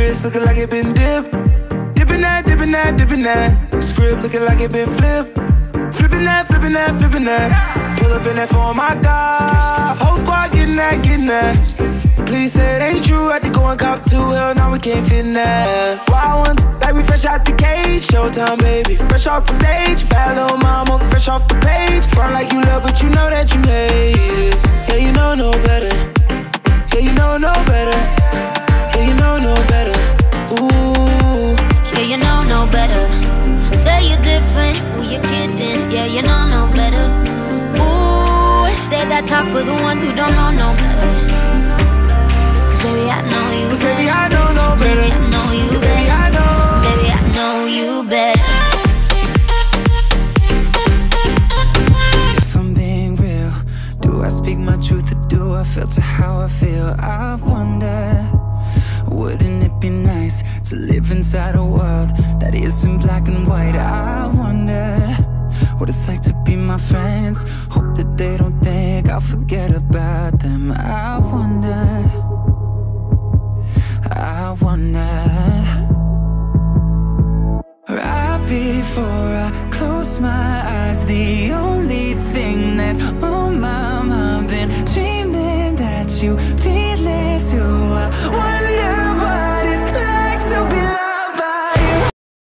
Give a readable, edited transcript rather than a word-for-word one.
wrist looking like it been dipped. Dipping that, dipping that, dipping that. Script looking like it been flipped. Flipping that, flipping that, flipping that. Pull up in that for my God. Whole squad getting that, getting that. Please say it ain't true. Had to go and cop two. Hell, now we can't fit in that. Wild ones, like we fresh out the cage. Showtime, baby, fresh off the stage. Bad little mama, fresh off the page. Front like you love, but you know that you hate it. Yeah, you know no better. Yeah, you know no better. Yeah, you know no better. Ooh. Yeah, you know no better. Say you're different, who you kidding? Yeah, you know no better. Ooh, say that talk for the ones who don't know no better. Cause baby, I know you better. Baby, I know no better. Baby, I know you better. Baby, I know. Baby, I know you better. If I'm being real, do I speak my truth or do I filter how I feel? I wonder, wouldn't it be nice to live inside a world that isn't black and white? I wonder what it's like to be my friends. Hope that they don't think I'll forget about them. I wonder, I wonder. Right before I close my eyes, the only thing that's on my mind, been dreaming that you feel it too. I